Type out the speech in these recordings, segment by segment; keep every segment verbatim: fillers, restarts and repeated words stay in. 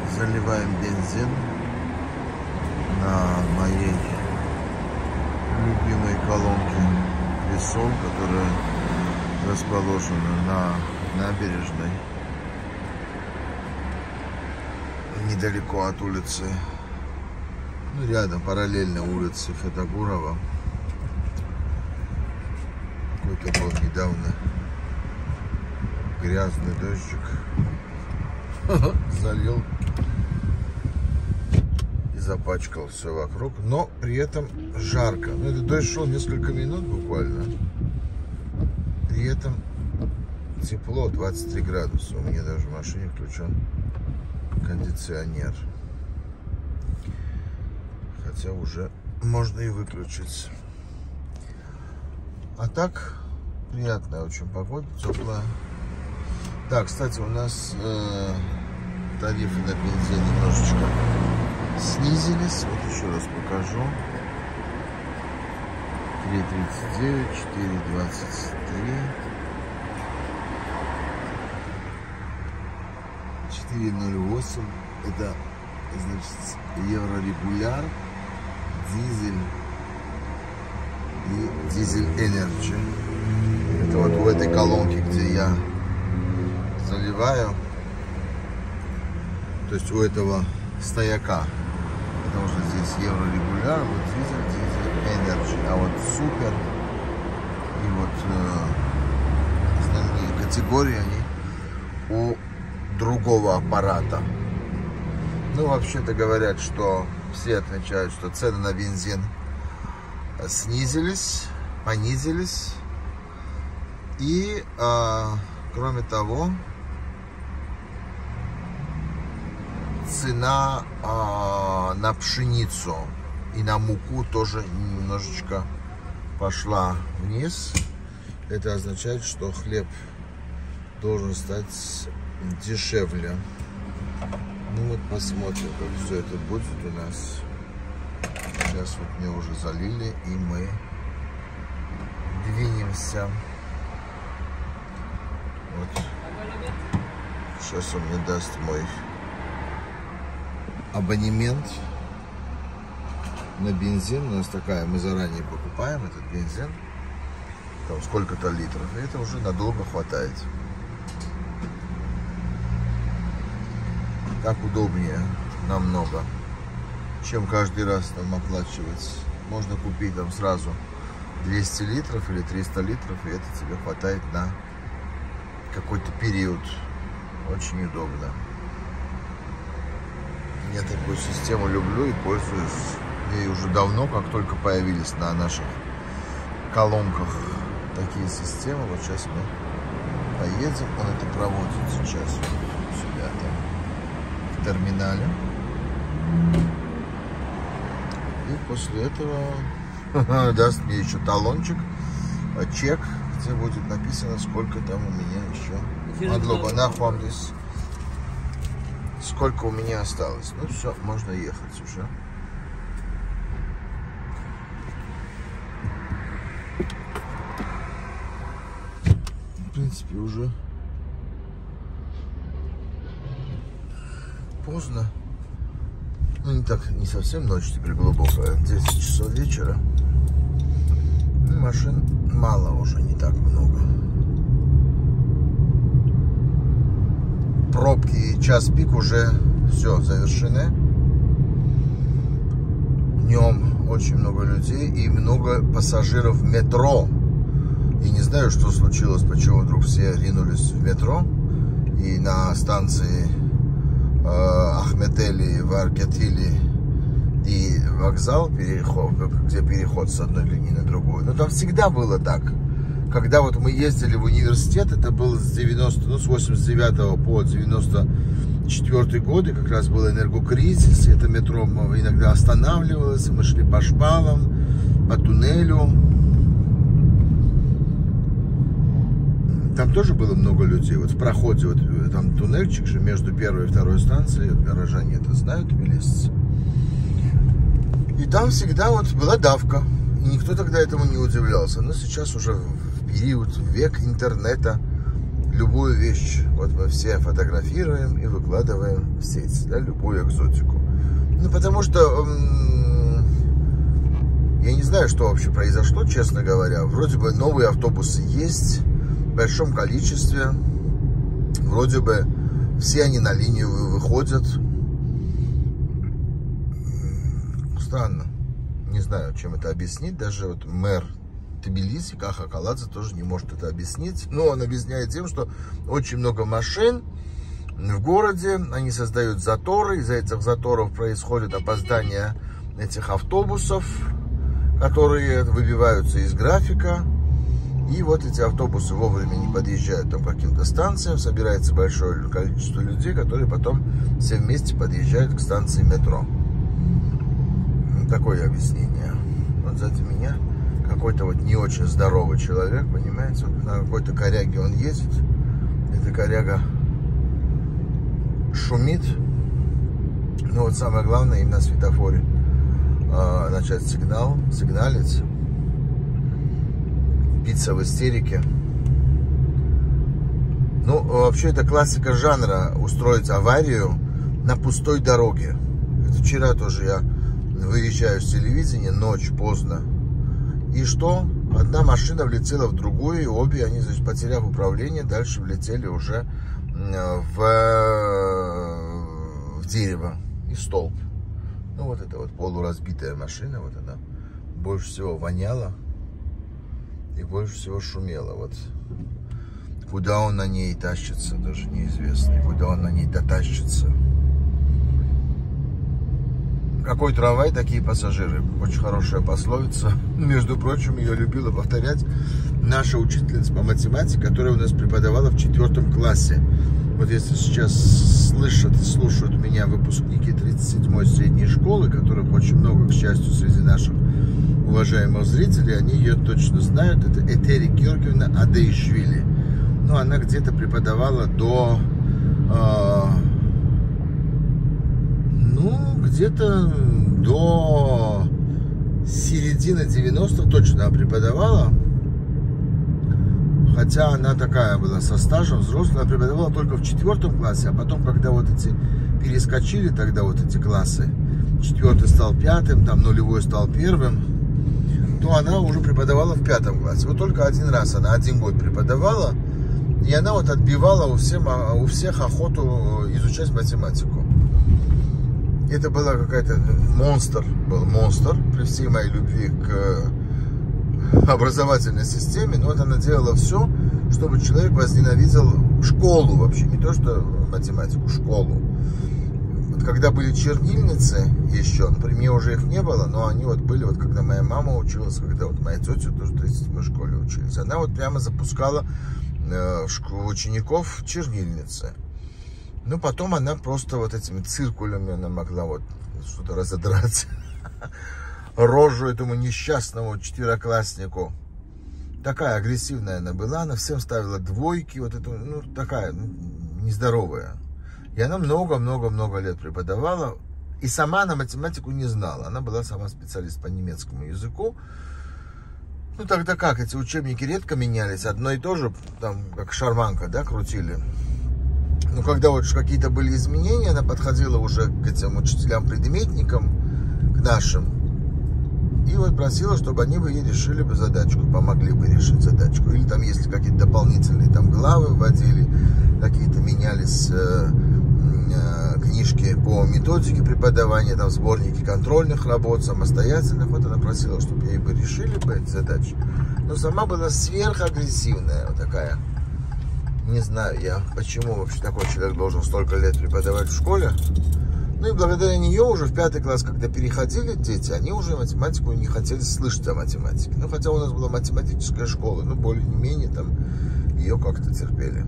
Заливаем бензин на моей любимой колонке Весом, которая расположена на набережной, недалеко от улицы, ну, рядом, параллельно улице Фетогурова. Какой-то был недавно грязный дождик, залил и запачкал все вокруг, но при этом жарко. Ну, этот дождь шел несколько минут буквально, при этом тепло, двадцать три градуса. У меня даже в машине включен кондиционер, хотя уже можно и выключить. А так приятная очень погода, теплая. Да, кстати, у нас э, тарифы на бензин немножечко снизились. Вот еще раз покажу. три тридцать девять, четыре двадцать три, четыре ноль восемь. Это, значит, еврорегуляр, дизель и дизель Energy. Это вот в этой колонке, где я заливаю, то есть у этого стояка, потому что здесь еврорегуляр, вот дизель, дизель Energy, а вот супер и вот э, остальные категории, они у другого аппарата. Ну, вообще-то говорят, что все отмечают, что цены на бензин снизились, понизились. И, э, кроме того, цена э, на пшеницу и на муку тоже немножечко пошла вниз. Это означает, что хлеб должен стать дешевле. Ну вот посмотрим, как все это будет у нас. Сейчас вот мне уже залили, и мы двинемся. Вот. Сейчас он мне даст мой абонемент на бензин. У нас такая, мы заранее покупаем этот бензин, там сколько-то литров, и это уже надолго хватает. Так удобнее намного, чем каждый раз там оплачивать. Можно купить там сразу двести литров или триста литров, и это тебе хватает на какой-то период. Очень удобно. Я такую систему люблю и пользуюсь ей уже давно, как только появились на наших колонках такие системы. Вот сейчас мы поедем, он это проводит сейчас у себя там в терминале. И после этого даст мне еще талончик, чек, где будет написано, сколько там у меня еще подлога нахвамлись, сколько у меня осталось. Ну все, можно ехать уже. В принципе, уже поздно. Ну, не так, не совсем ночь теперь глубокая, десять часов вечера. Ну, машин мало уже, не так много. Пробки час пик уже все завершены. Днем очень много людей и много пассажиров в метро. И не знаю, что случилось, почему вдруг все ринулись в метро. И на станции Ахметели, Варкетили и вокзал, переход, где переход с одной линии на другую. Но там всегда было так. Когда вот мы ездили в университет, это было с девяностого, ну, с восемьдесят девятого по девяносто четвёртый годы, как раз был энергокризис, и это метро иногда останавливалось, мы шли по шпалам, по туннелю. Там тоже было много людей. Вот в проходе, вот там туннельчик же между первой и второй станцией, горожане это знают, тбилисцы. И там всегда вот была давка. И никто тогда этому не удивлялся. Но сейчас уже в период, в век интернета, любую вещь. Вот мы все фотографируем и выкладываем в сеть, да, любую экзотику. Ну, потому что я не знаю, что вообще произошло, честно говоря. Вроде бы новые автобусы есть в большом количестве. Вроде бы все они на линию выходят. Странно. Не знаю, чем это объяснить. Даже вот мэр Тбилиси, Каха Каладзе, тоже не может это объяснить. Но он объясняет тем, что очень много машин в городе. Они создают заторы. Из-за этих заторов происходит опоздание этих автобусов, которые выбиваются из графика. И вот эти автобусы вовремя не подъезжают там к каким-то станциям. Собирается большое количество людей, которые потом все вместе подъезжают к станции метро. Такое объяснение. Вот сзади меня какой-то вот не очень здоровый человек, понимаете? Вот на какой-то коряге он ездит. Эта коряга шумит. Но вот самое главное им на светофоре э, начать сигнал, сигналить. Биться в истерике. Ну, вообще это классика жанра, устроить аварию на пустой дороге. Это вчера тоже я выезжаю с телевидения, ночь, поздно. И что? Одна машина влетела в другую, и обе они, значит, потеряв управление, дальше влетели уже в, в дерево и столб. Ну, вот это вот полуразбитая машина, вот она больше всего воняла и больше всего шумела. Вот куда он на ней тащится, даже неизвестно, и куда он на ней дотащится. Какой трамвай, такие пассажиры. Очень хорошая пословица. Между прочим, ее любила повторять наша учительница по математике, которая у нас преподавала в четвертом классе. Вот если сейчас слышат и слушают меня выпускники тридцать седьмой средней школы, которых очень много, к счастью, среди наших уважаемых зрителей, они ее точно знают. Это Этери Георгиевна Адеишвили. Ну, она где-то преподавала до... Э, ну, где-то до середины девяностых точно она преподавала. Хотя она такая была со стажем, взрослая, она преподавала только в четвертом классе, а потом, когда вот эти перескочили тогда вот эти классы, четвертый стал пятым, там нулевой стал первым, то она уже преподавала в пятом классе. Вот только один раз она один год преподавала, и она вот отбивала у всех, у всех охоту изучать математику. Это была какая-то монстр, был монстр, при всей моей любви к образовательной системе, но вот она делала все, чтобы человек возненавидел школу вообще, не то что математику, школу. Вот когда были чернильницы еще, например, уже их не было, но они вот были, вот когда моя мама училась, когда вот моя тетя тоже в тридцать седьмой школе учились, она вот прямо запускала э, учеников в чернильницы. Ну, потом она просто вот этими циркулями она могла вот что-то разодрать. Рожу этому несчастному четверокласснику. Такая агрессивная она была, она всем ставила двойки, вот это, ну, такая, ну, нездоровая. И она много-много-много лет преподавала, и сама она математику не знала. Она была сама специалист по немецкому языку. Ну, тогда как, эти учебники редко менялись, одно и то же, там, как шарманка, да, крутили. Ну, когда вот какие-то были изменения, она подходила уже к этим учителям-предметникам, к нашим, и вот просила, чтобы они бы ей решили бы задачку, помогли бы решить задачку. Или там, если какие-то дополнительные там главы вводили, какие-то менялись э, э, книжки по методике преподавания, там сборники контрольных работ, самостоятельных, вот она просила, чтобы ей бы решили бы эти задачи. Но сама была сверхагрессивная вот такая. Не знаю я, почему вообще такой человек должен столько лет преподавать в школе. Ну и благодаря нее уже в пятый класс, когда переходили дети, они уже математику не хотели слышать о математике. Ну, хотя у нас была математическая школа, ну, более-менее там ее как-то терпели.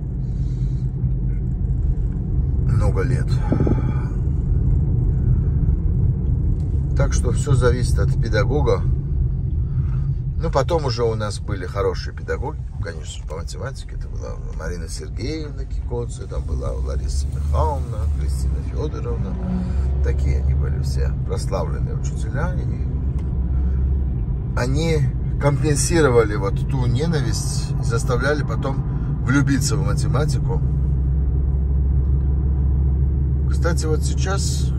Много лет. Так что все зависит от педагога. Ну, потом уже у нас были хорошие педагоги, конечно, по математике. Это была Марина Сергеевна Кикоци, там была Лариса Михайловна, Кристина Федоровна. Такие они были все прославленные учителя. И они компенсировали вот ту ненависть и заставляли потом влюбиться в математику. Кстати, вот сейчас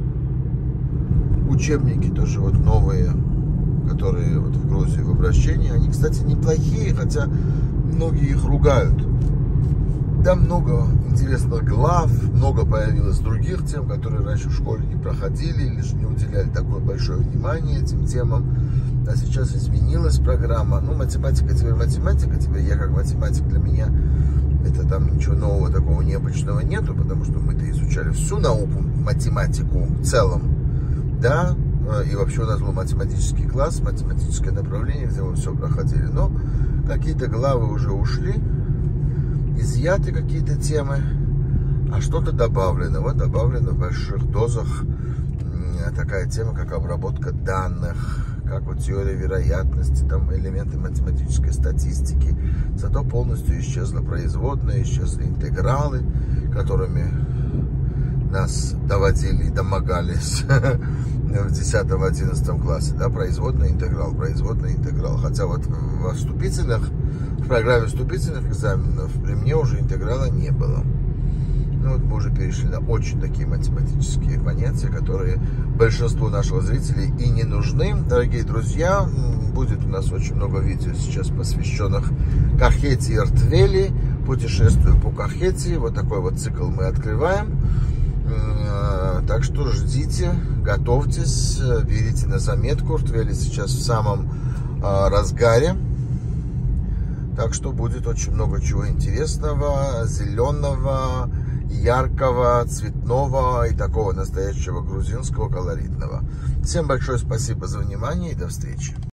учебники тоже вот новые, которые вот в Грузии в обращении, они, кстати, неплохие, хотя многие их ругают. Там много интересных глав, много появилось других тем, которые раньше в школе не проходили или же не уделяли такое большое внимание этим темам. А сейчас изменилась программа. Ну, математика теперь математика, теперь я как математик, для меня это там ничего нового такого необычного нету, потому что мы-то изучали всю науку, математику в целом, да, и вообще у нас был математический класс, математическое направление, где мы все проходили. Но какие-то главы уже ушли, изъяты какие-то темы, а что-то добавлено. Вот добавлено в больших дозах такая тема, как обработка данных, как вот теория вероятности, там элементы математической статистики. Зато полностью исчезла производная, исчезли интегралы, которыми нас доводили и домогались в десятом-одиннадцатом классе, да, производный интеграл, производный интеграл. Хотя вот во вступительных, в программе вступительных экзаменов при мне уже интеграла не было. Ну вот мы уже перешли на очень такие математические понятия, которые большинству наших зрителей и не нужны. Дорогие друзья, будет у нас очень много видео сейчас, посвященных Кахетии и Ртвели, путешествию по Кахетии. Вот такой вот цикл мы открываем. Так что ждите, готовьтесь, берите на заметку. Ртвели сейчас в самом разгаре. Так что будет очень много чего интересного, зеленого, яркого, цветного и такого настоящего грузинского, колоритного. Всем большое спасибо за внимание и до встречи.